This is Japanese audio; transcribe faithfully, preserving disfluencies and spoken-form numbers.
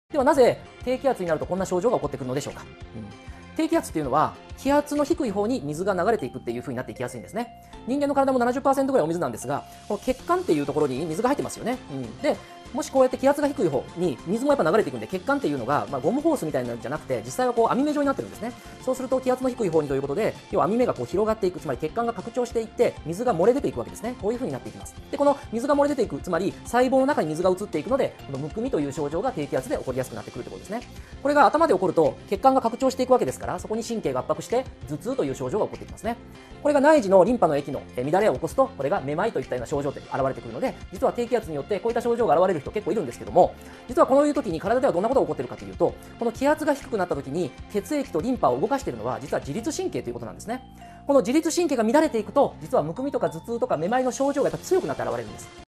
ではなぜ低気圧になるとこんな症状が起こってくるのでしょうか。うん、低気圧っていうのは気圧の低い方に水が流れていくっていう風になっていきやすいんですね。人間の体も ななじゅっパーセント ぐらいお水なんですが、この血管っていうところに水が入ってますよね。うん、でもしこうやって気圧が低い方に水もやっぱ流れていくんで、血管っていうのが、まあ、ゴムホースみたいなんじゃなくて、実際はこう網目状になってるんですね。そうすると気圧の低い方にということで、要は網目がこう広がっていく、つまり血管が拡張していって水が漏れ出ていくわけですね。こういう風になっていきます。でこの水が漏れ出ていく、つまり細胞の中に水が移っていくので、このむくみという症状が低気圧で起こりやすくなってくるということですね。これが頭で起こると血管が拡張していくわけですから、そこに神経が圧迫して頭痛という症状が起こってきますね。これが内耳のリンパの液の乱れを起こすと、これがめまいといったような症状って現れてくるので、実は低気圧によってこういった症状が現れる人結構いるんですけども、実はこういう時に体ではどんなことが起こっているかというと、この気圧が低くなった時に血液とリンパを動かしているのは実は自律神経ということなんですね。この自律神経が乱れていくと、実はむくみとか頭痛とかめまいの症状がやっぱ強くなって現れるんです。